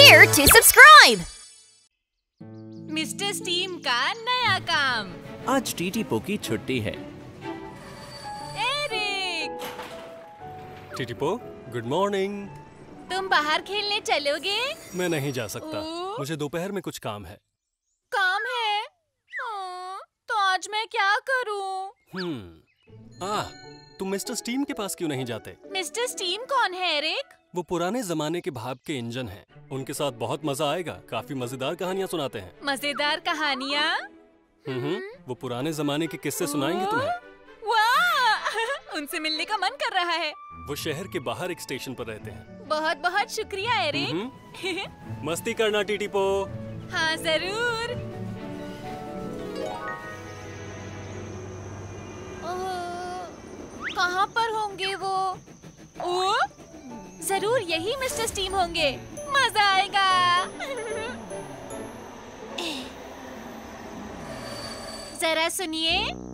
here to subscribe. Mister Steam का नया काम। आज टीटीपो की छुट्टी है। Eric, Titipo, good morning. तुम बाहर खेलने चलोगे? मैं नहीं जा सकता, ओ? मुझे दोपहर में कुछ काम है। काम है? तो आज मैं क्या करूं? तुम मिस्टर स्टीम के पास क्यों नहीं जाते? मिस्टर स्टीम कौन है एरिक? वो पुराने जमाने के भाप के इंजन हैं। उनके साथ बहुत मजा आएगा। काफी मजेदार कहानियाँ सुनाते हैं। मजेदार कहानियाँ? वो पुराने जमाने के किस्से सुनाएंगे तुम्हें। वाह! उनसे मिलने का मन कर रहा है। वो शहर के बाहर एक स्टेशन पर रहते हैं। बहुत बहुत शुक्रिया एरिक। मस्ती करना टीटीपो। हाँ जरूर। कहाँ पर होंगे वो? ओ, जरूर यही मिस्टर स्टीम होंगे। मजा आएगा। जरा सुनिए।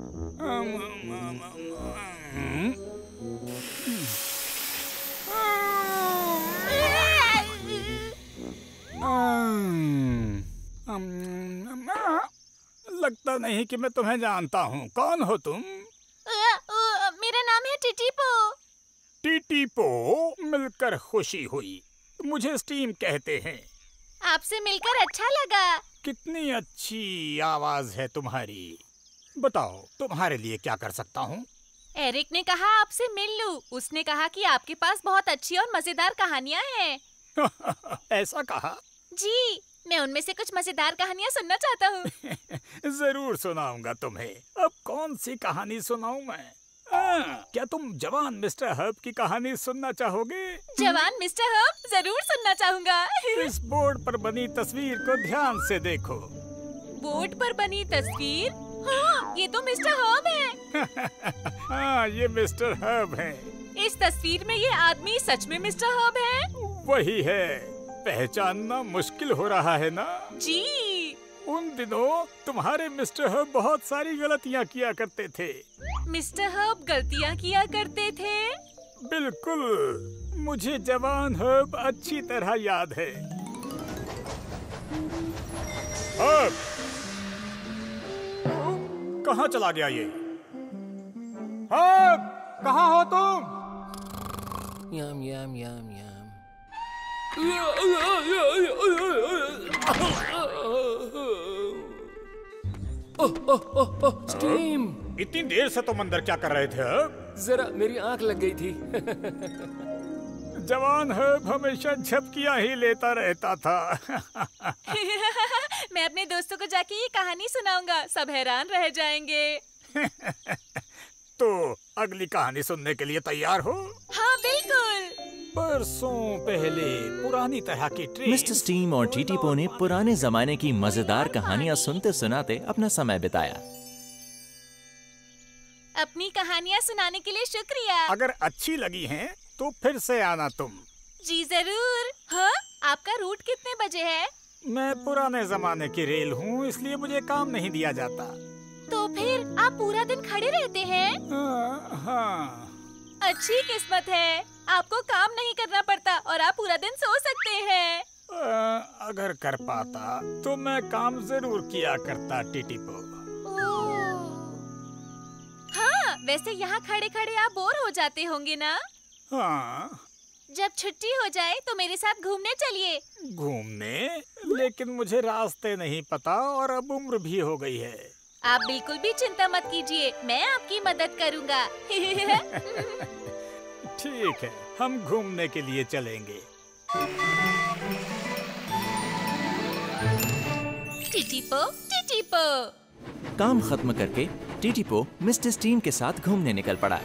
लगता नहीं कि मैं तुम्हें जानता हूँ। कौन हो तुम? मेरा नाम है टीटीपो। टीटीपो, मिलकर खुशी हुई। मुझे स्टीम कहते हैं। आपसे मिलकर अच्छा लगा। कितनी अच्छी आवाज है तुम्हारी। बताओ, तुम्हारे लिए क्या कर सकता हूँ? एरिक ने कहा आपसे मिल लूं। उसने कहा कि आपके पास बहुत अच्छी और मजेदार कहानियाँ हैं। ऐसा कहा? जी, मैं उनमें से कुछ मजेदार कहानियाँ सुनना चाहता हूँ। जरूर सुनाऊंगा तुम्हें। अब कौन सी कहानी सुनाऊं मैं? क्या तुम जवान मिस्टर हर्ब की कहानी सुनना चाहोगे? जवान मिस्टर हर्ब? जरूर सुनना चाहूँगा। इस बोर्ड पर बनी तस्वीर को ध्यान से देखो। बोर्ड पर बनी तस्वीर? हाँ, ये तो मिस्टर हर्ब है। हाँ, ये मिस्टर हर्ब है। इस तस्वीर में ये आदमी सच में मिस्टर हर्ब है? वही है। पहचानना मुश्किल हो रहा है ना? जी। उन दिनों तुम्हारे मिस्टर हर्ब बहुत सारी गलतियाँ किया करते थे। मिस्टर हर्ब गलतियाँ किया करते थे? बिल्कुल, मुझे जवान हर्ब अच्छी तरह याद है। हर्ब, कहाँ चला गया ये? हर्ब, कहाँ हो तुम? यम यम यम यम। स्टीम, इतनी देर से तुम अंदर क्या कर रहे थे हर्ब? जरा मेरी आंख लग गई थी। जवान हर्ब हमेशा झपकियाँ ही लेता रहता था। मैं अपने दोस्तों को जाके ये कहानी सुनाऊंगा। सब हैरान रह जाएंगे। तो अगली कहानी सुनने के लिए तैयार हो? हाँ बिल्कुल। बरसों पहले पुरानी तरह की ट्रेन। मिस्टर स्टीम और टीटीपो ने पुराने जमाने की मजेदार कहानियाँ सुनते सुनाते अपना समय बिताया। अपनी कहानियाँ सुनाने के लिए शुक्रिया। अगर अच्छी लगी हैं, तो फिर से आना तुम। जी जरूर। हाँ, आपका रूट कितने बजे है? मैं पुराने जमाने की रेल हूँ, इसलिए मुझे काम नहीं दिया जाता। तो फिर आप पूरा दिन खड़े रहते हैं? हाँ। अच्छी किस्मत है। आपको काम नहीं करना पड़ता और आप पूरा दिन सो सकते हैं। अगर कर पाता तो मैं काम जरूर किया करता टीटीपो। हाँ, वैसे यहाँ खड़े खड़े आप बोर हो जाते होंगे ना? हाँ। जब छुट्टी हो जाए तो मेरे साथ घूमने चलिए। घूमने? लेकिन मुझे रास्ते नहीं पता और अब उम्र भी हो गई है। आप बिल्कुल भी चिंता मत कीजिए, मैं आपकी मदद करूँगा। ठीक है, हम घूमने के लिए चलेंगे। टीटीपो, टीटीपो। काम खत्म करके टीटीपो मिस्टर स्टीम के साथ घूमने निकल पड़ा।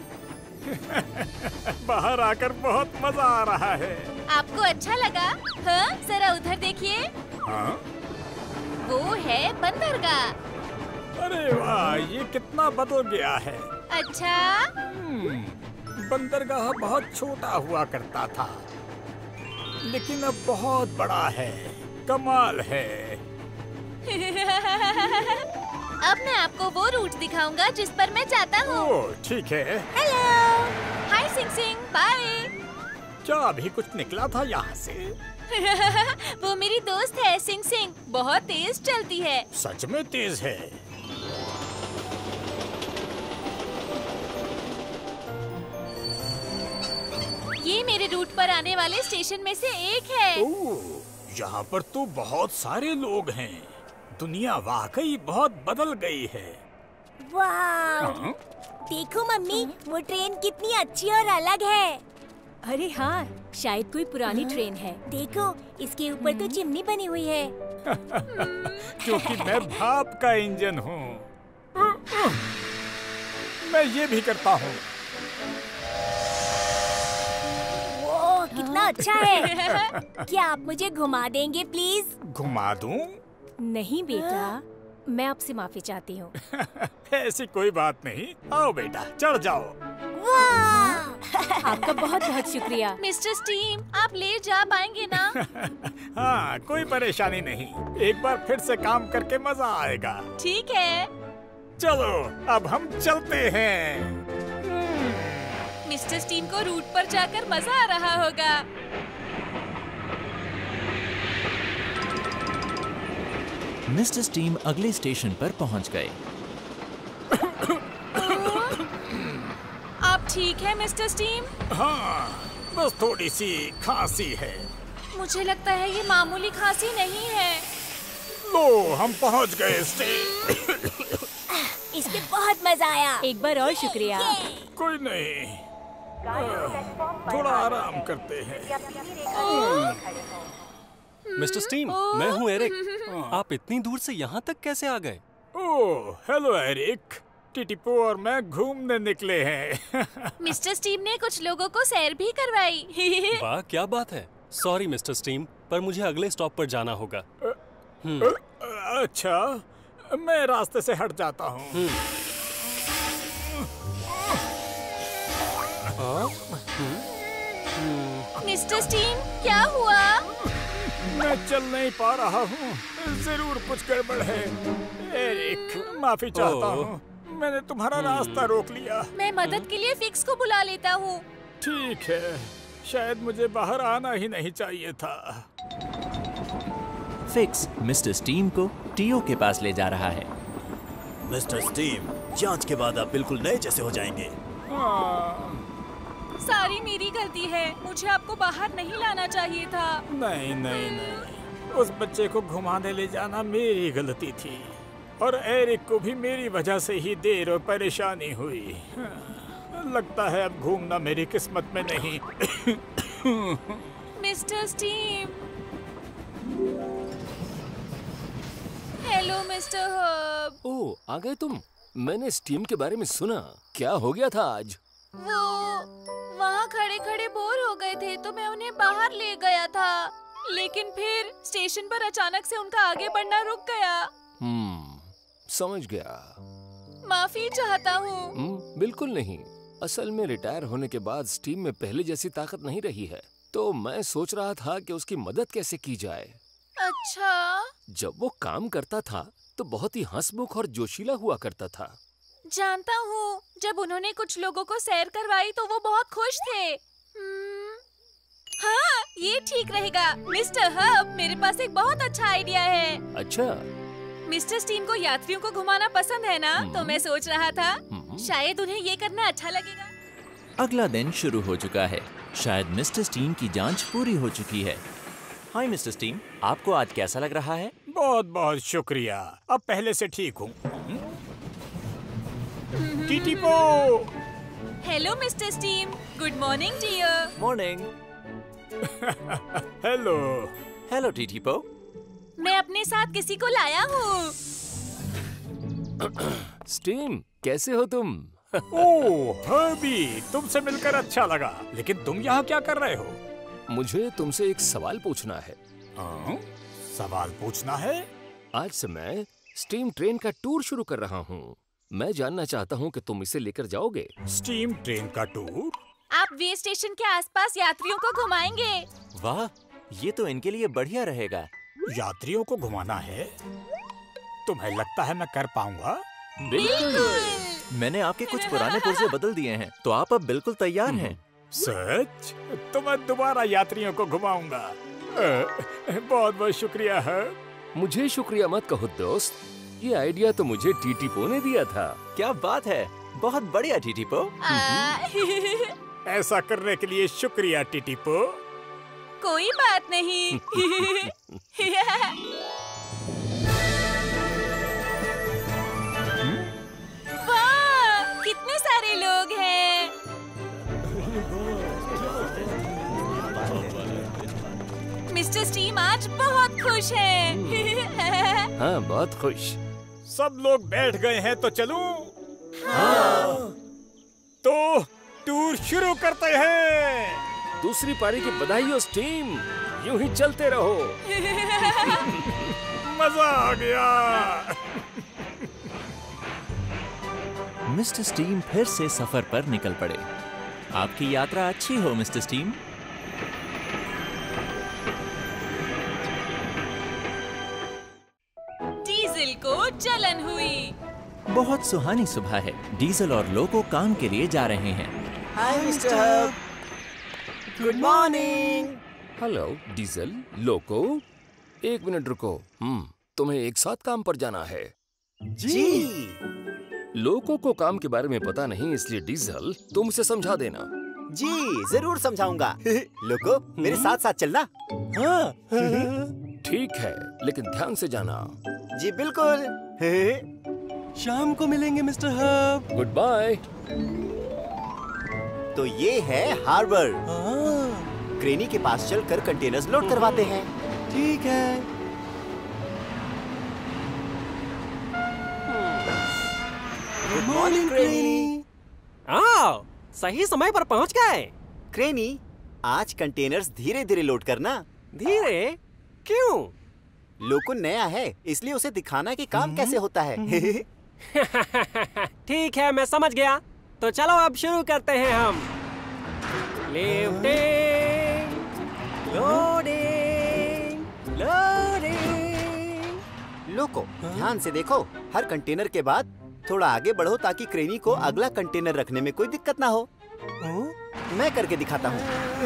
बाहर आकर बहुत मजा आ रहा है। आपको अच्छा लगा? हाँ, जरा उधर देखिए। हाँ? वो है बंदरगाह। अरे वाह, ये कितना बदल गया है। अच्छा? बंदरगाह बहुत छोटा हुआ करता था, लेकिन अब बहुत बड़ा है। कमाल है। अब मैं आपको वो रूट दिखाऊंगा जिस पर मैं जाता हूँ। ओह, ठीक है। Hello, hi Xing Xing, bye. क्या अभी कुछ निकला था यहाँ से? वो मेरी दोस्त है सिंग सिंग, बहुत तेज चलती है। सच में तेज है। ये मेरे रूट पर आने वाले स्टेशन में से एक है। ओह, यहाँ पर तो बहुत सारे लोग हैं। दुनिया वाकई बहुत बदल गई है। वाह! देखो मम्मी, वो ट्रेन कितनी अच्छी और अलग है। अरे हाँ, शायद कोई पुरानी ट्रेन है। देखो, इसके ऊपर तो चिमनी बनी हुई है। क्योंकि मैं भाप का इंजन हूँ। मैं ये भी करता हूँ। वो कितना अच्छा है। क्या आप मुझे घुमा देंगे प्लीज? घुमा दूँ? नहीं बेटा, मैं आपसे माफी चाहती हूँ। ऐसी कोई बात नहीं। आओ बेटा, चढ़ जाओ। आपका बहुत बहुत शुक्रिया। मिस्टर स्टीम, आप ले जा पाएंगे ना? हाँ, कोई परेशानी नहीं। एक बार फिर से काम करके मजा आएगा। ठीक है। चलो, अब हम चलते हैं। मिस्टर स्टीम को रूट पर जाकर मजा आ रहा होगा। मिस्टर स्टीम अगले स्टेशन पर पहुंच गए। आप ठीक है मिस्टर स्टीम? हाँ, बस थोड़ी सी खांसी है। मुझे लगता है ये मामूली खांसी नहीं है। लो, हम पहुंच गए इसमें बहुत मजा आया। एक बार और शुक्रिया। कोई नहीं, थोड़ा आराम करते हैं। मिस्टर स्टीम, मैं हूँ एरिक। आप इतनी दूर से यहाँ तक कैसे आ गए? ओह, हेलो एरिक। टिटिपो और मैं घूमने निकले हैं। मिस्टर स्टीम ने कुछ लोगों को सैर भी करवाई। वाह, क्या बात है। सॉरी मिस्टर स्टीम, पर मुझे अगले स्टॉप पर जाना होगा। अच्छा, मैं रास्ते से हट जाता हूँ। मिस्टर स्टीम, क्या हुआ? मैं चल नहीं पा रहा हूँ। जरूर कुछ गड़बड़ है। एरिक, माफी चाहता हूँ। मैंने तुम्हारा रास्ता रोक लिया। मैं मदद के लिए फिक्स को बुला लेता हूँ। ठीक है, शायद मुझे बाहर आना ही नहीं चाहिए था। फिक्स मिस्टर स्टीम को टीओ के पास ले जा रहा है। मिस्टर स्टीम, जांच के बाद आप बिल्कुल नए जैसे हो जाएंगे। सारी मेरी गलती है। मुझे आपको बाहर नहीं लाना चाहिए था। नहीं नहीं नहीं, उस बच्चे को घुमाने ले जाना मेरी गलती थी। और एरिक को भी मेरी वजह से ही देर और परेशानी हुई। लगता है अब घूमना मेरी किस्मत में नहीं। Mister Steam. Hello mister Herb. Oh, आ गए तुम। मैंने स्टीम के बारे में सुना। क्या हो गया था आज? वो वहाँ खड़े खड़े बोर हो गए थे तो मैं उन्हें बाहर ले गया था, लेकिन फिर स्टेशन पर अचानक से उनका आगे बढ़ना रुक गया। समझ गया। माफी चाहता हूँ। बिल्कुल नहीं। असल में रिटायर होने के बाद स्टीम में पहले जैसी ताकत नहीं रही है, तो मैं सोच रहा था कि उसकी मदद कैसे की जाए। अच्छा। जब वो काम करता था तो बहुत ही हंसमुख और जोशीला हुआ करता था। जानता हूँ, जब उन्होंने कुछ लोगों को सैर करवाई तो वो बहुत खुश थे। हाँ, ये ठीक रहेगा। मिस्टर हर्ब, मेरे पास एक बहुत अच्छा आइडिया है। अच्छा। मिस्टर स्टीम को यात्रियों को घुमाना पसंद है ना, तो मैं सोच रहा था शायद उन्हें ये करना अच्छा लगेगा। अगला दिन शुरू हो चुका है। शायद मिस्टर स्टीम की जांच पूरी हो चुकी है। हाय मिस्टर स्टीम, आपको आज कैसा लग रहा है? बहुत बहुत शुक्रिया, अब पहले से ठीक हूँ। Titipo. Hello mister Steam, good morning dear. Morning. Hello. Hello Titipo. मैं अपने साथ किसी को लाया हूँ। स्टीम, कैसे हो तुम? ओह हर्बी, तुमसे मिलकर अच्छा लगा। लेकिन तुम यहाँ क्या कर रहे हो? मुझे तुमसे एक सवाल पूछना है। सवाल पूछना है? आज से मैं स्टीम ट्रेन का टूर शुरू कर रहा हूँ। मैं जानना चाहता हूँ कि तुम इसे लेकर जाओगे। स्टीम ट्रेन का टूर? आप वे स्टेशन के आसपास यात्रियों को घुमाएंगे। वाह, ये तो इनके लिए बढ़िया रहेगा। यात्रियों को घुमाना है? तुम्हें लगता है मैं कर पाऊंगा? बिल्कुल। मैंने आपके कुछ पुराने पुर्जे बदल दिए हैं, तो आप अब बिल्कुल तैयार हैं। सच? तो मैं दोबारा यात्रियों को घुमाऊंगा। बहुत बहुत शुक्रिया है। मुझे शुक्रिया मत कहो दोस्त, ये आइडिया तो मुझे टीटीपो ने दिया था। क्या बात है, बहुत बढ़िया टीटीपो। ऐसा करने के लिए शुक्रिया टीटीपो। कोई बात नहीं। वाह, कितने सारे लोग हैं। मिस्टर स्टीम आज बहुत खुश हैं। हाँ, बहुत खुश। सब लोग बैठ गए हैं तो चलूं? हाँ। तो टूर शुरू करते हैं। दूसरी पारी की बधाई हो स्टीम, यूं ही चलते रहो। मजा आ गया। मिस्टर स्टीम फिर से सफर पर निकल पड़े। आपकी यात्रा अच्छी हो मिस्टर स्टीम। डीजल को जलन हुई। बहुत सुहानी सुबह है। डीजल और लोको काम के लिए जा रहे हैं। Hi mister Hub, good morning. Hello Diesel, Loco, एक मिनट रुको। तुम्हें एक साथ काम पर जाना है। जी। लोको को काम के बारे में पता नहीं, इसलिए डीजल तुम उसे समझा देना। जी जरूर समझाऊंगा। लोको मेरे साथ साथ चलना। हाँ। ठीक है, लेकिन ध्यान से जाना। जी बिल्कुल। शाम को मिलेंगे मिस्टर हब। Good bye. तो ये है हार्बर। क्रेनी के पास चलकर कंटेनर्स लोड करवाते हैं। ठीक है। Good morning Craney. आओ, सही समय पर पहुंच गए। क्रेनी, आज कंटेनर्स धीरे धीरे लोड करना। धीरे? क्यों? लोको नया है, इसलिए उसे दिखाना कि काम कैसे होता है। ठीक है, मैं समझ गया। तो चलो अब शुरू करते हैं हम। Lifting, loading, loading. लोको ध्यान से देखो, हर कंटेनर के बाद थोड़ा आगे बढ़ो ताकि क्रेनी को अगला कंटेनर रखने में कोई दिक्कत ना हो। मैं करके दिखाता हूँ।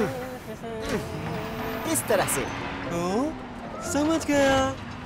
इस तरह से। समझ गया।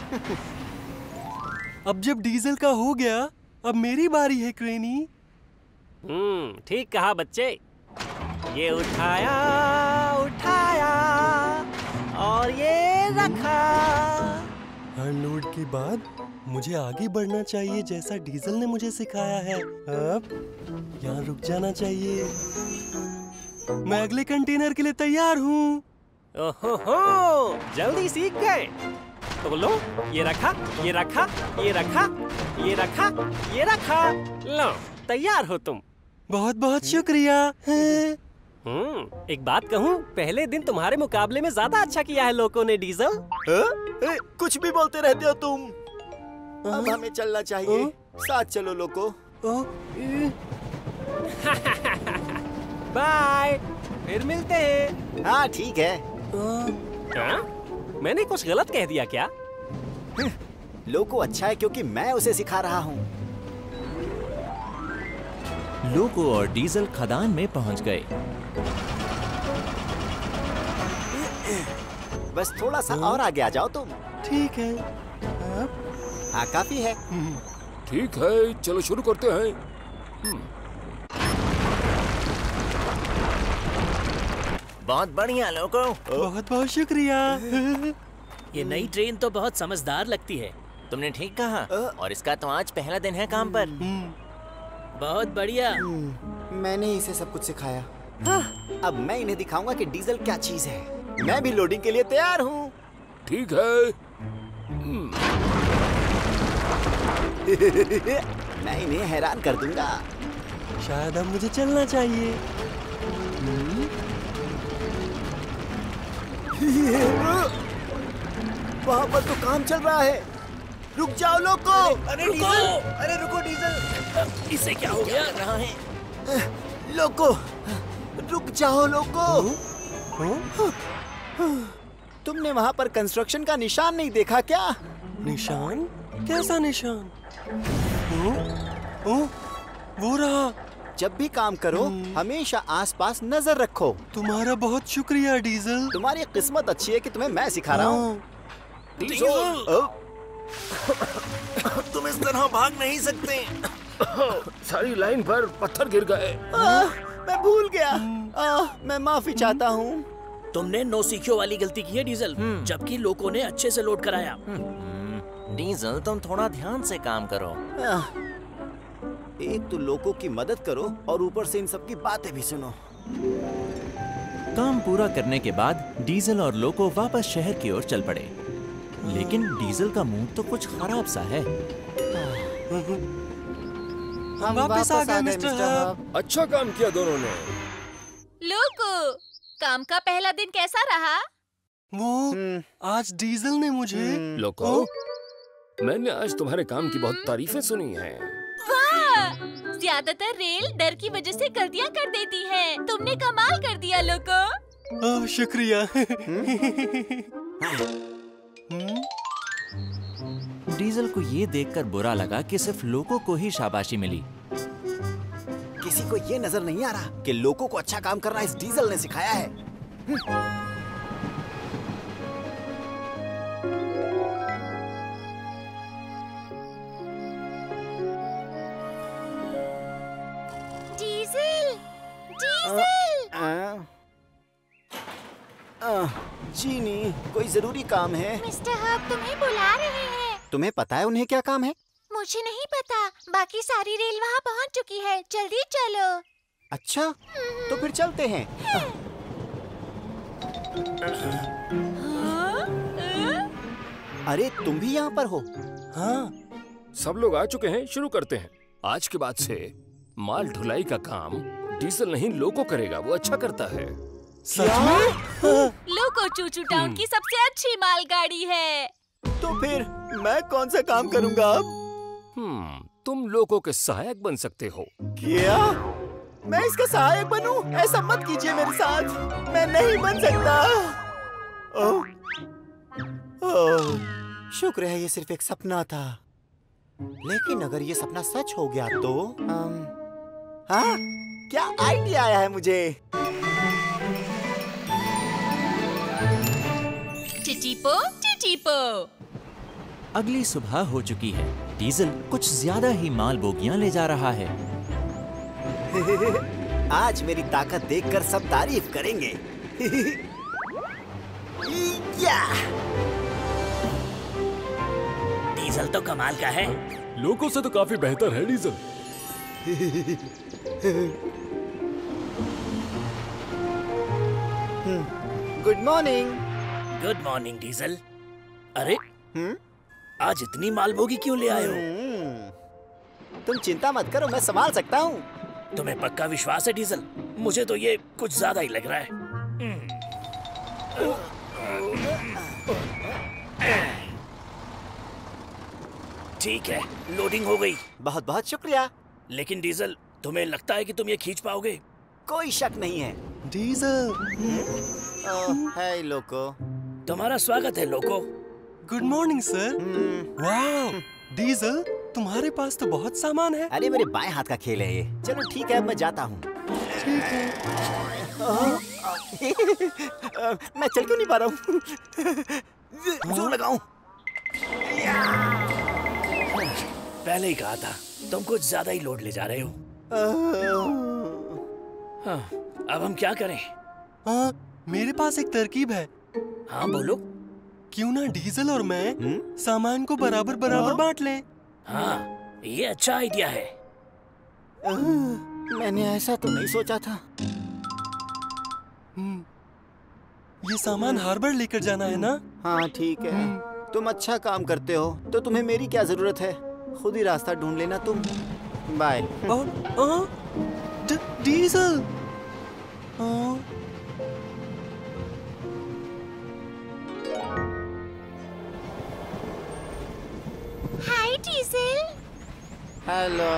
अब जब डीजल का हो गया, अब मेरी बारी है क्रेनी। ठीक कहा बच्चे। ये उठाया उठाया और ये रखा। हर लोड के बाद मुझे आगे बढ़ना चाहिए जैसा डीजल ने मुझे सिखाया है। अब यहाँ रुक जाना चाहिए। मैं अगले कंटेनर के लिए तैयार हूँ। ओहो, जल्दी सीख गए। तो लो, ये रखा, ये रखा, ये रखा, ये रखा, ये रखा। लो, तैयार हो तुम। बहुत बहुत शुक्रिया। एक बात कहूँ, पहले दिन तुम्हारे मुकाबले में ज्यादा अच्छा किया है लोको ने डीजल। कुछ भी बोलते रहते हो तुम। अब हमें चलना चाहिए। साथ चलो लोको। बाय, फिर मिलते हैं। हाँ ठीक है। मैंने कुछ गलत कह दिया क्या? लोको अच्छा है क्योंकि मैं उसे सिखा रहा हूँ। लोको और डीजल खदान में पहुंच गए। बस थोड़ा सा और आगे आ जाओ तुम। ठीक है। हाँ काफी है। ठीक है, चलो शुरू करते हैं। बहुत बढ़िया लोको। बहुत बहुत शुक्रिया। ये नई ट्रेन तो बहुत समझदार लगती है। तुमने ठीक कहा। और इसका तो आज पहला दिन है काम पर। बहुत बढ़िया। मैंने इसे सब कुछ सिखाया। अब मैं इन्हें दिखाऊंगा कि डीजल क्या चीज है। मैं भी लोडिंग के लिए तैयार हूँ। ठीक है। मैं इन्हें हैरान कर दूंगा। शायद अब मुझे चलना चाहिए। वहाँ पर तो काम चल रहा है। रुक जाओ लोको। अरे डीजल, अरे रुको डीजल। इसे क्या हो गया? रहा है लोको, रुक जाओ लोको। तुमने वहाँ पर कंस्ट्रक्शन का निशान नहीं देखा क्या? निशान? कैसा निशान? वो रहा, जब भी काम करो हमेशा आसपास नजर रखो। तुम्हारा बहुत शुक्रिया डीजल। तुम्हारी किस्मत अच्छी है कि तुम्हें मैं सिखा रहा हूँ। तुम इस तरह भाग नहीं सकते। सारी लाइन पर पत्थर गिर गए। मैं भूल गया। मैं माफी चाहता हूँ। तुमने नौसिखियों वाली गलती की है डीजल, जबकि लोगों ने अच्छे से लोड कराया। डीजल तुम थोड़ा ध्यान से काम करो। एक तो लोगों की मदद करो और ऊपर से इन सब की बातें भी सुनो। काम पूरा करने के बाद डीजल और लोको वापस शहर की ओर चल पड़े, लेकिन डीजल का मूड तो कुछ खराब सा है। हम वापस आ गए मिस्टर हब। अच्छा काम किया दोनों ने। लोको, काम का पहला दिन कैसा रहा? वो आज डीजल ने मुझे लोको, मैंने आज तुम्हारे काम की बहुत तारीफें सुनी हैं। वाह! ज्यादातर रेल डर की वजह से गलतियां कर देती हैं। तुमने कमाल कर दिया लोको। शुक्रिया। डीजल को ये देखकर बुरा लगा कि सिर्फ लोको को ही शाबाशी मिली। किसी को ये नजर नहीं आ रहा कि लोगों को अच्छा काम करना इस डीजल ने सिखाया है। Diesel, diesel. जीनी, कोई जरूरी काम है? मिस्टर हब तुम्हें बुला रहे हैं। तुम्हें पता है उन्हें क्या काम है? मुझे नहीं पता, बाकी सारी रेल वहाँ पहुँच चुकी है। जल्दी चलो। अच्छा, तो फिर चलते हैं। अरे तुम भी यहाँ पर हो? हाँ, सब लोग आ चुके हैं। शुरू करते हैं। आज के बाद से माल ढुलाई का काम डीजल नहीं लोको करेगा। वो अच्छा करता है। सच में? लोको चूचू टाउन की सबसे अच्छी मालगाड़ी है। तो फिर मैं कौन सा काम करूँगा अब? तुम लोगों के सहायक बन सकते हो। क्या? मैं इसका सहायक बनूं? ऐसा मत कीजिए मेरे साथ। मैं नहीं बन सकता। शुक्र है ये सिर्फ एक सपना था। लेकिन अगर ये सपना सच हो गया तो हाँ, क्या आइडिया आया है मुझे। टिटिपो टिटिपो। अगली सुबह हो चुकी है। डीजल कुछ ज्यादा ही माल बोगियां ले जा रहा है। आज मेरी ताकत देखकर सब तारीफ करेंगे। डीजल तो कमाल का है। लोको से तो काफी बेहतर है Diesel. Good morning. Good morning Diesel. अरे आज इतनी माल बोगी क्यों ले आए हो? तुम चिंता मत करो, मैं संभाल सकता हूँ। तुम्हें पक्का विश्वास है डीजल? मुझे तो ये कुछ ज्यादा ही लग रहा है। ठीक है, लोडिंग हो गई। बहुत बहुत शुक्रिया। लेकिन डीजल, तुम्हें लगता है कि तुम ये खींच पाओगे? कोई शक नहीं है। डीजल। Hi Loco. तुम्हारा स्वागत है लोको। Good morning sir. वाह डीजल, तुम्हारे पास तो बहुत सामान है। अरे मेरे बाएं हाथ का खेल है ये। चलो ठीक है, अब मैं जाता हूँ। ठीक है। मैं चल क्यों नहीं पा रहा हूँ? जोर लगाऊं। पहले ही कहा था, तुम कुछ ज्यादा ही लोड ले जा रहे हो। हाँ, अब हम क्या करें? मेरे पास एक तरकीब है। हाँ बोलो। क्यों ना डीजल और मैं सामान को बराबर बराबर बांट लें? हाँ, ये अच्छा आइडिया है। मैंने ऐसा तो नहीं सोचा था। ये सामान हार्बर लेकर जाना है ना? हाँ ठीक है। तुम अच्छा काम करते हो तो तुम्हें मेरी क्या जरूरत है। खुद ही रास्ता ढूंढ लेना तुम। Bye. Diesel. Hi Diesel. Hello.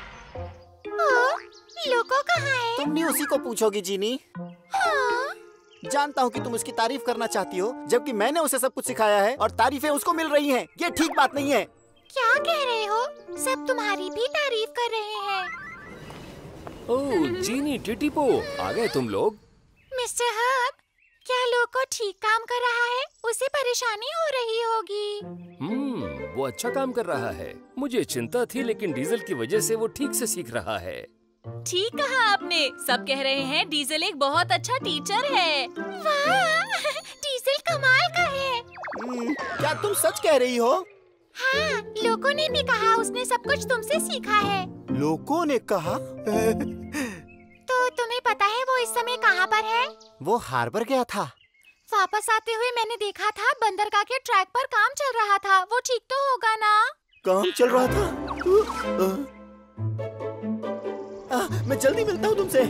Loco कहाँ है? तुम नहीं उसी को पूछोगी जीनी? हाँ? जानता हूँ कि तुम उसकी तारीफ करना चाहती हो, जबकि मैंने उसे सब कुछ सिखाया है और तारीफें उसको मिल रही हैं। ये ठीक बात नहीं है। क्या कह रहे हो? सब तुम्हारी भी तारीफ कर रहे हैं। ओह जीनी टिटिपो, आ गए तुम लोग। मिस्टर हब, क्या लोको ठीक काम कर रहा है? उसे परेशानी हो रही होगी। वो अच्छा काम कर रहा है। मुझे चिंता थी, लेकिन डीजल की वजह से वो ठीक से सीख रहा है। ठीक कहा आपने। सब कह रहे हैं डीजल एक बहुत अच्छा टीचर है। वाह, डीजल कमाल का है। क्या तुम सच कह रही हो? हाँ, लोको ने भी कहा उसने सब कुछ तुमसे सीखा है। लोको ने कहा? तो तुम्हें पता है वो इस समय कहाँ पर है? वो हार्बर गया था। वापस आते हुए मैंने देखा था बंदरगाह के ट्रैक पर काम चल रहा था। वो ठीक तो होगा ना? काम चल रहा था? मैं जल्दी मिलता हूँ तुमसे।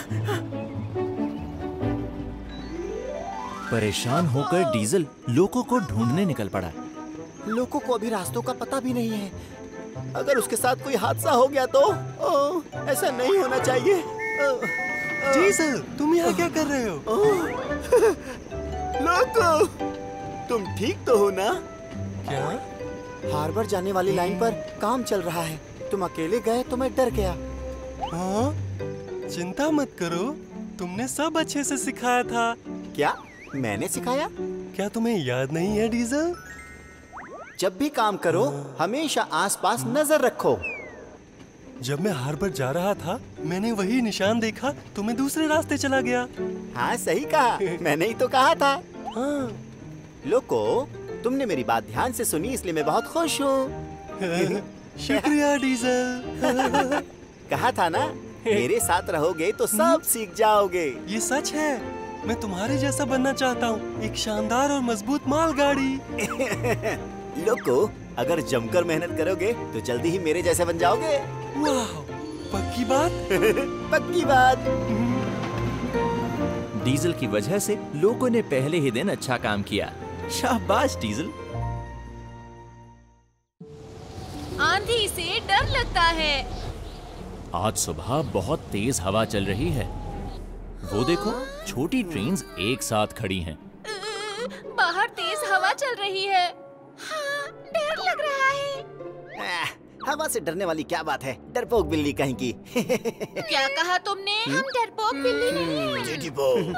परेशान होकर डीजल लोको को ढूंढने निकल पड़ा। लोको को अभी रास्तों का पता भी नहीं है। अगर उसके साथ कोई हादसा हो गया तो ऐसा नहीं होना चाहिए। डीजल, तुम यहाँ क्या कर रहे हो? लोको, तुम ठीक तो हो ना? क्या? हार्बर जाने वाली लाइन पर काम चल रहा है। तुम अकेले गए तो मैं डर गया। हाँ? चिंता मत करो, तुमने सब अच्छे से सिखाया था। क्या मैंने सिखाया? क्या तुम्हें याद नहीं है डीजल? जब भी काम करो हमेशा आसपास नजर रखो। जब मैं हार्बर जा रहा था मैंने वही निशान देखा तो मैं दूसरे रास्ते चला गया। हाँ सही कहा, मैंने ही तो कहा था। हाँ। लोको, तुमने मेरी बात ध्यान से सुनी इसलिए मैं बहुत खुश हूँ। शुक्रिया डीजल। कहा था ना, मेरे साथ रहोगे तो सब सीख जाओगे। ये सच है, मैं तुम्हारे जैसा बनना चाहता हूँ, एक शानदार और मजबूत मालगाड़ी। लोको, अगर जमकर मेहनत करोगे तो जल्दी ही मेरे जैसे बन जाओगे। वाह, पक्की बात? पक्की बात। डीजल की वजह से लोको ने पहले ही दिन अच्छा काम किया। शाबाश डीजल। आंधी से डर लगता है। आज सुबह बहुत तेज हवा चल रही है। वो देखो, छोटी ट्रेन्स एक साथ खड़ी हैं। बाहर तेज हवा चल रही है। हाँ, डर लग रहा है। हवा से डरने वाली क्या बात है, डरपोक बिल्ली कहीं की। क्या कहा तुमने? हम डरपोक बिल्ली नहीं हैं।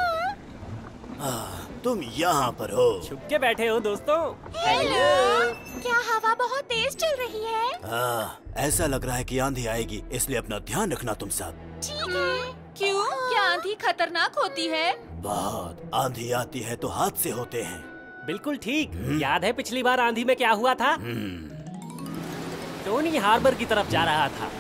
तुम यहाँ पर हो? छुप के बैठे हो दोस्तों? हेलो, क्या हवा बहुत तेज चल रही है? ऐसा लग रहा है कि आंधी आएगी, इसलिए अपना ध्यान रखना तुम सब। ठीक है। क्यों? क्या आंधी खतरनाक होती है? बहुत। आंधी आती है तो हादसे होते हैं। बिल्कुल ठीक। याद है पिछली बार आंधी में क्या हुआ था? टोनी हार्बर की तरफ जा रहा था।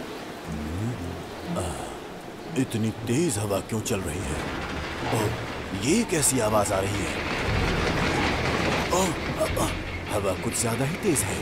इतनी तेज हवा क्यों चल रही है? ओह, ये कैसी आवाज आ रही है? हवा कुछ ज्यादा ही तेज है।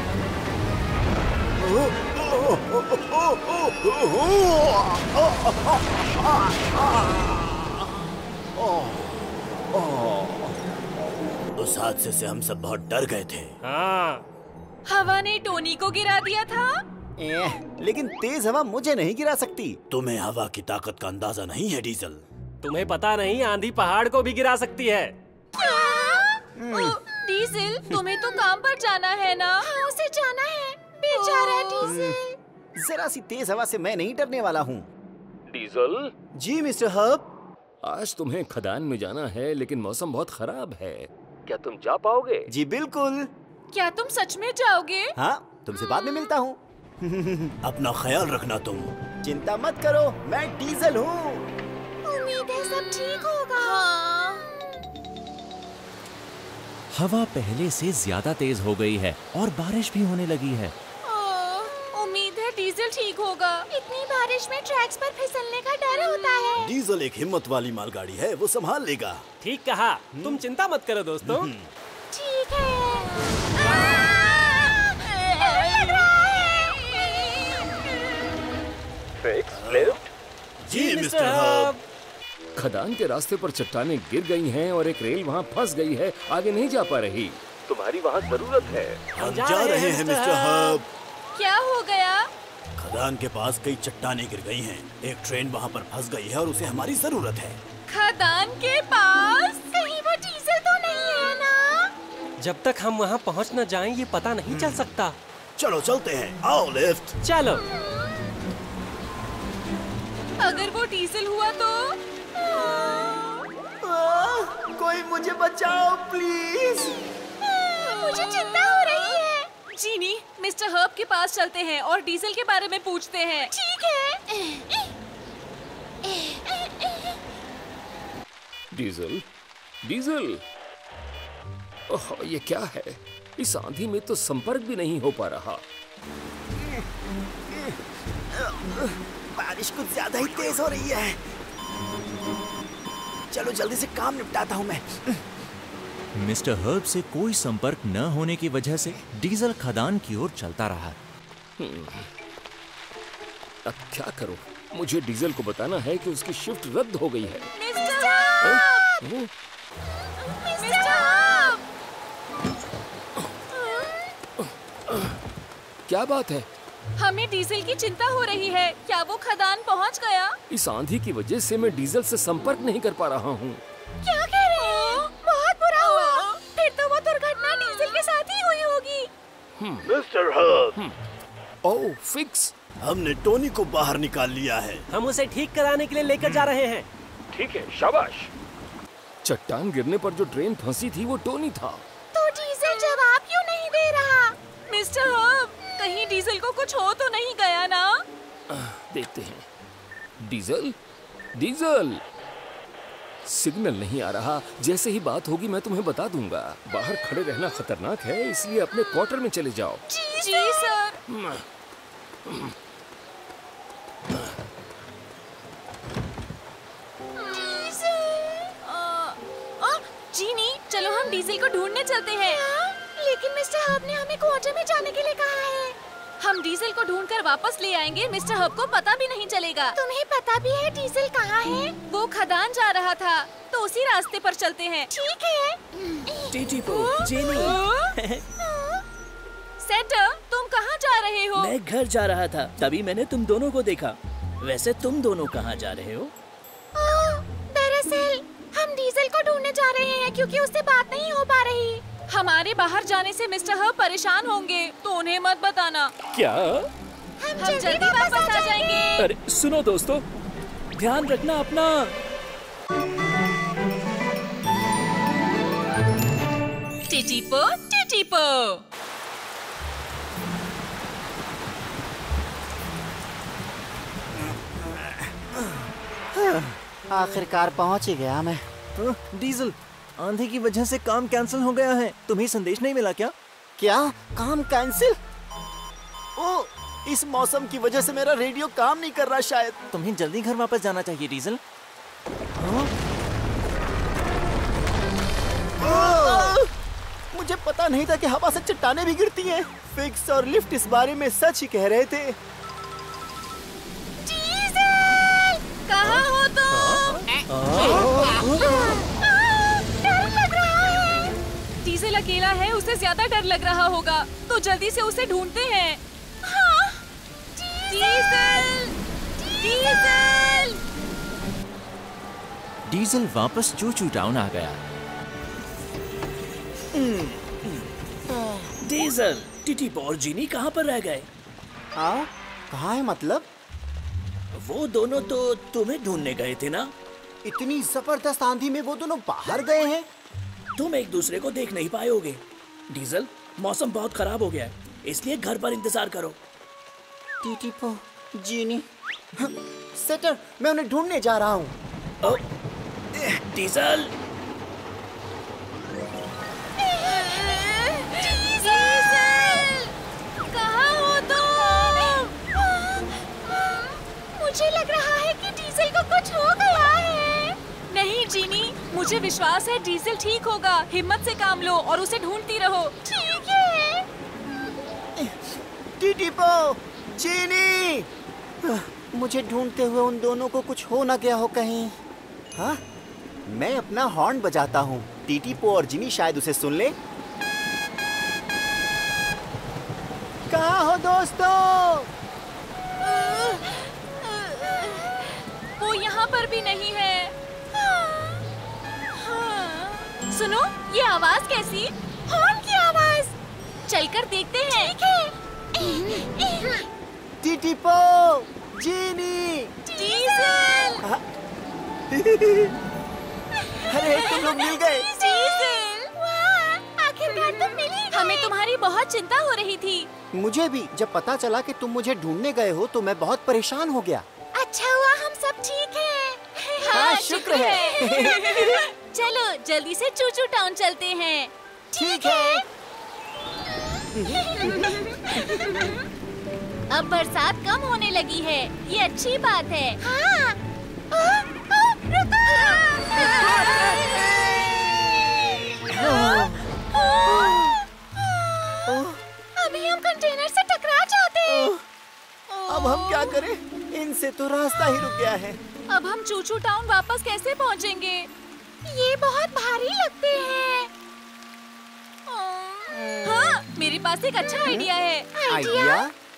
उस हादसे से हम सब बहुत डर गए थे। हाँ। हवा ने टोनी को गिरा दिया था। लेकिन तेज हवा मुझे नहीं गिरा सकती। तुम्हें हवा की ताकत का अंदाजा नहीं है डीजल। तुम्हें पता नहीं, आंधी पहाड़ को भी गिरा सकती है। डीजल, तुम्हें तो काम पर जाना है ना? हाँ, उसे जाना है। बेचारा डीजल। जरा सी तेज हवा से मैं नहीं डरने वाला हूँ। डीजल? जी मिस्टर हब। आज तुम्हें खदान में जाना है, लेकिन मौसम बहुत खराब है। क्या तुम जा पाओगे? जी बिल्कुल। क्या तुम सच में जाओगे? हाँ, तुमसे बाद में मिलता हूँ। अपना ख्याल रखना तुम। चिंता मत करो, मैं डीजल हूँ। उम्मीद है सब ठीक होगा। हाँ। हवा पहले से ज्यादा तेज हो गई है और बारिश भी होने लगी है। उम्मीद है डीजल ठीक होगा। इतनी बारिश में ट्रैक्स पर फिसलने का डर होता है। डीजल एक हिम्मत वाली मालगाड़ी है, वो संभाल लेगा। ठीक कहा। तुम चिंता मत करो दोस्तों। ठीक है। जी मिस्टर हब। खदान के रास्ते पर चट्टानें गिर गई हैं और एक रेल वहाँ फंस गई है, आगे नहीं जा पा रही। तुम्हारी वहाँ जरूरत है। हम जा रहे हैं मिस्टर हब। क्या हो गया? खदान के पास कई चट्टानें गिर गई हैं। एक ट्रेन वहाँ पर फंस गई है और उसे हमारी जरूरत है। खदान के पास? कहीं वो डीजल तो नहीं है ना? जब तक हम वहाँ पहुँच न जाएं ये पता नहीं चल सकता। चलो चलते हैं, आओ लिफ्ट। चलो। अगर वो डीजल हुआ तो? कोई मुझे बचाओ प्लीज। मुझे चिंता हो रही है। जीनी, मिस्टर हर्ब के पास चलते हैं और डीजल के बारे में पूछते हैं। ठीक है। डीजल, डीजल, ओह, ये क्या है? इस आंधी में तो संपर्क भी नहीं हो पा रहा। बारिश कुछ ज्यादा ही तेज हो रही है। चलो जल्दी से काम निपटाता हूँ मैं। मिस्टर हर्ब से कोई संपर्क न होने की वजह से डीजल खदान की ओर चलता रहा। अब क्या करूं? मुझे डीजल को बताना है कि उसकी शिफ्ट रद्द हो गई है। Mister Herb! Mister Herb! क्या बात है? हमें डीजल की चिंता हो रही है। क्या वो खदान पहुंच गया? इस आंधी की वजह से मैं डीजल से संपर्क नहीं कर पा रहा हूँ। क्या कह रहे हैं? बहुत बुरा हुआ। फिर तो वो दुर्घटना डीजल के साथ ही हुई होगी। Mister Herb, oh, Fix. हमने टोनी को बाहर निकाल लिया है। हम उसे ठीक कराने के लिए लेकर जा रहे हैं। ठीक है, शाबाश। चट्टान गिरने पर जो ट्रेन फंसी थी वो टोनी था। तो डीजल जवाब क्यों नहीं दे रहा? मिस्टर हर्ब, कहीं डीजल को कुछ हो तो नहीं गया ना? देखते हैं। डीजल, डीजल, सिग्नल नहीं आ रहा। जैसे ही बात होगी मैं तुम्हें बता दूंगा। बाहर खड़े रहना खतरनाक है, इसलिए अपने क्वार्टर में चले जाओ। जी सर। जीनी, चलो हम डीजल को ढूंढने चलते हैं। लेकिन मिस्टर हर्ब ने हमें क्वार्टर में जाने के लिए कहा है। हम डीजल को ढूंढकर वापस ले आएंगे। मिस्टर हर्ब को पता भी नहीं चलेगा। तुम्हें पता भी है डीजल कहाँ है? वो खदान जा रहा था, तो उसी रास्ते पर चलते हैं। ठीक है। जीनी, सेटर, तुम कहाँ जा रहे हो? मैं घर जा रहा था, तभी मैंने तुम दोनों को देखा। वैसे तुम दोनों कहाँ जा रहे हो? दरअसल हम डीजल को ढूंढने जा रहे हैं क्योंकि उससे बात नहीं हो पा रही। हमारे बाहर जाने से मिस्टर हर्ब परेशान होंगे, तो उन्हें मत बताना। क्या? हम जल्दी वापस आ जाएंगे। अरे सुनो दोस्तों, ध्यान रखना अपना। टिटिपो, टिटिपो। आखिरकार पहुंच ही गया मैं। डीजल, आंधी की वजह से काम कैंसिल हो गया है। तुम्हें संदेश नहीं मिला क्या? क्या काम कैंसिल? ओ, इस मौसम की वजह से मेरा रेडियो काम नहीं कर रहा शायद। तुम्हें जल्दी घर वापस जाना चाहिए डीजल। मुझे पता नहीं था कि हवा से चट्टानें भी गिरती हैं। फिक्स और लिफ्ट इस बारे में सच ही कह रहे थे। डीजल, कहाँ हो तुम? डर लग रहा है। डीजल अकेला है, उसे ज्यादा डर लग रहा होगा, तो जल्दी से उसे ढूंढते हैं। हाँ? Diesel, diesel. डीजल वापस चूचू टाउन आ गया। डीजल, टिटिपो और जीनी कहाँ पर रह गए? हाँ, कहाँ है मतलब? वो दोनों तो तुम्हें ढूंढने गए थे ना? इतनी जबरदस्त आंधी में वो दोनों बाहर गए हैं। तुम एक दूसरे को देख नहीं पाए होगे। डीजल, मौसम बहुत खराब हो गया है, इसलिए घर पर इंतजार करो। टिटिपो, जीनी, सेटर, मैं उन्हें ढूंढने जा रहा हूँ। डीजल, कहाँ हो तुम? मुझे लग रहा है कि डीजल को कुछ हो गया है। नहीं जीनी, मुझे विश्वास है डीजल ठीक होगा। हिम्मत से काम लो और उसे ढूंढती रहो। ठीक है। टिटिपो, जीनी, मुझे ढूंढते हुए उन दोनों को कुछ हो ना गया हो कहीं। हाँ, मैं अपना हॉर्न बजाता हूँ। टिटिपो और जीनी शायद उसे सुन ले। कहाँ हो दोस्तों? वो यहाँ पर भी नहीं है। हाँ। सुनो, ये आवाज कैसी? हॉर्न की आवाज। चलकर देखते हैं। ठीक है। Titipo, Genie, Diesel! अरे तुम लोग मिल गए। डीजल! वाह, आखिरकार तुम मिली। हमें तुम्हारी बहुत चिंता हो रही थी। मुझे भी जब पता चला कि तुम मुझे ढूंढने गए हो तो मैं बहुत परेशान हो गया। अच्छा हुआ हम सब ठीक हैं। हाँ, शुक्र है। चलो जल्दी से चूचू टाउन चलते हैं। ठीक है। अब बरसात कम होने लगी है, ये अच्छी बात है। हाँ। अभी हम कंटेनर से टकरा जाते हैं। अब हम क्या करें? इनसे तो रास्ता ही रुक गया है। अब हम चूचू टाउन वापस कैसे पहुंचेंगे? ये बहुत भारी लगते हैं। हाँ, मेरे पास एक अच्छा आइडिया है। आइडिया?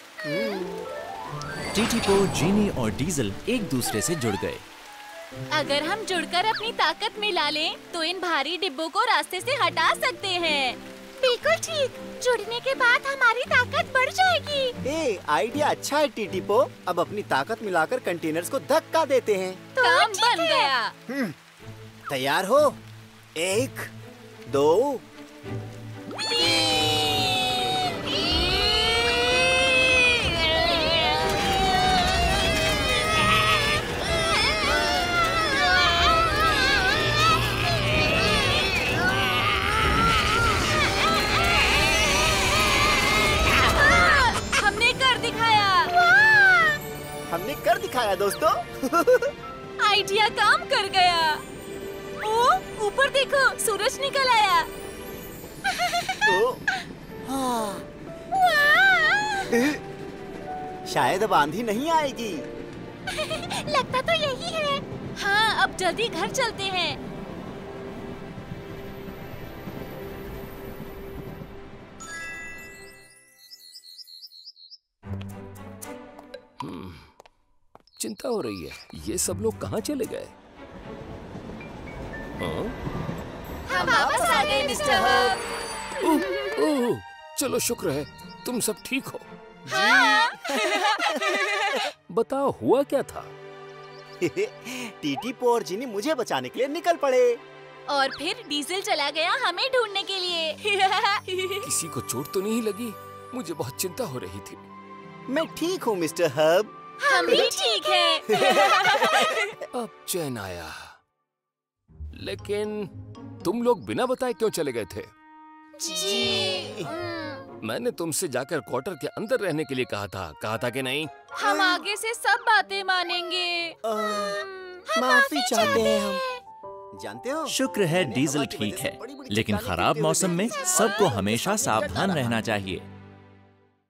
टीटीपो, जीनी और डीजल एक दूसरे से जुड़ गए। अगर हम जुड़कर अपनी ताकत मिला लें, तो इन भारी डिब्बों को रास्ते से हटा सकते हैं। बिल्कुल ठीक। जुड़ने के बाद हमारी ताकत बढ़ जाएगी। ए, आइडिया अच्छा है टीटीपो। अब अपनी ताकत मिलाकर कंटेनर्स को धक्का देते हैं। तो काम बन गया। तैयार हो? 1, 2, 3। हमने कर दिखाया दोस्तों। आइडिया काम कर गया। ओ, ऊपर देखो, सूरज निकल आया। शायद अब आंधी नहीं आएगी। लगता तो यही है। हाँ, अब जल्दी घर चलते हैं। चिंता हो रही है। ये सब लोग कहाँ चले गए? हम वापस आ गए मिस्टर हब। ओह, चलो शुक्र है तुम सब ठीक हो। हाँ। बताओ हुआ क्या था? टीटीपो और जिनी मुझे बचाने के लिए निकल पड़े। और फिर डीजल चला गया हमें ढूंढने के लिए। किसी को चोट तो नहीं लगी? मुझे बहुत चिंता हो रही थी। मैं ठीक हूँ मिस्टर हब। हम भी ठीक हैं। अब चैन आया। लेकिन तुम लोग बिना बताए क्यों चले गए थे? जी। मैंने तुमसे जाकर क्वार्टर के अंदर रहने के लिए कहा था कि नहीं? हम आगे से सब बातें मानेंगे। माफी चाहते हैं हम। जानते हो, शुक्र है डीजल ठीक है, लेकिन खराब मौसम में सबको हमेशा सावधान रहना चाहिए।